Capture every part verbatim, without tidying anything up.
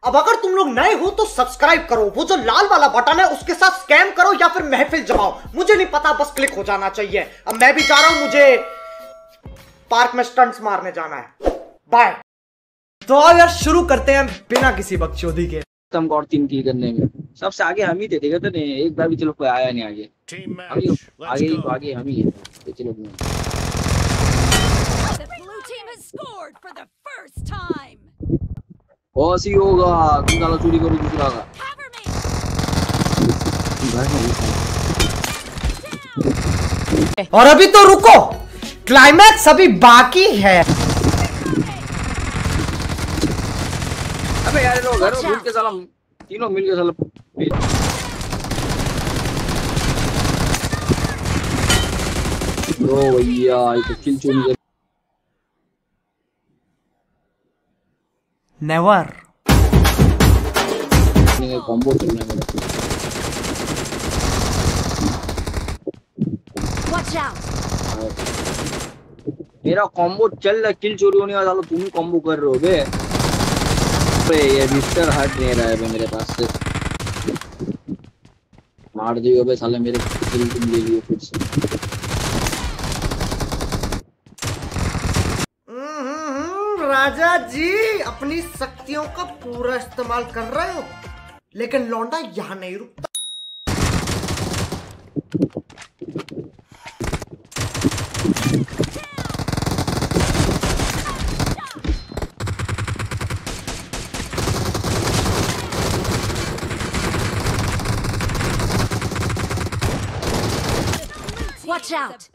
अब अगर तुम लोग नए हो तो सब्सक्राइब करो, वो जो लाल वाला बटन है उसके साथ स्कैम करो या फिर महफिल जमाओ, मुझे नहीं पता, बस क्लिक हो जाना चाहिए। अब मैं भी जा रहा हूं, मुझे पार्क में स्टंट्स मारने जाना है। बाय। तो आओ यार शुरू करते हैं बिना किसी बकचोदी के। तुम और तीन किल करने में सबसे आगे हम ही थे, देखा तो नहीं एक बार भी चलो कोई आया नहीं आगे, हम ही आगे ही तो आगे हम ही है। चलो ऐसी होगा, तुम साला चोरी करो दूसरा का। और अभी तो रुको, क्लाइमैक्स अभी बाकी है। अबे यार लोग घर में के साला तीनों मिल के साला ब्रो भैया ये तो किल चोरी कर। नेवर नहीं कॉम्बो करना है। वॉच आउट, मेरा कॉम्बो चल रहा, किल चोरी होने वाला, तुम ही कॉम्बो कर रहे हो बे। अबे ये मिस्टर हट नहीं रहा है बे मेरे पास से, मार दियो बे साले मेरे किल तुम ले लियो फिर से। राजा जी अपनी शक्तियों का पूरा इस्तेमाल कर रहे हो, लेकिन लौंडा यहाँ नहीं रुकता। watch out.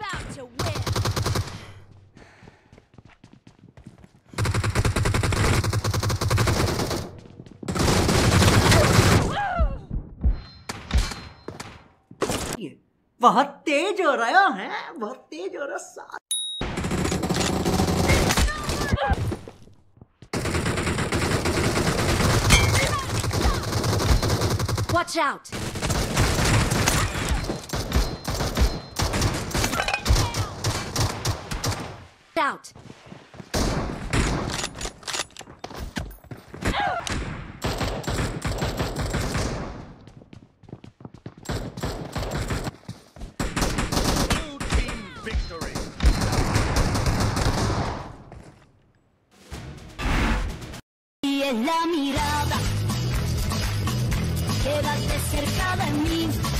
बहुत तेज हो रहा है, बहुत तेज हो रहा है। Watch out. Out. Y en la mirada, quédate cerca de mí.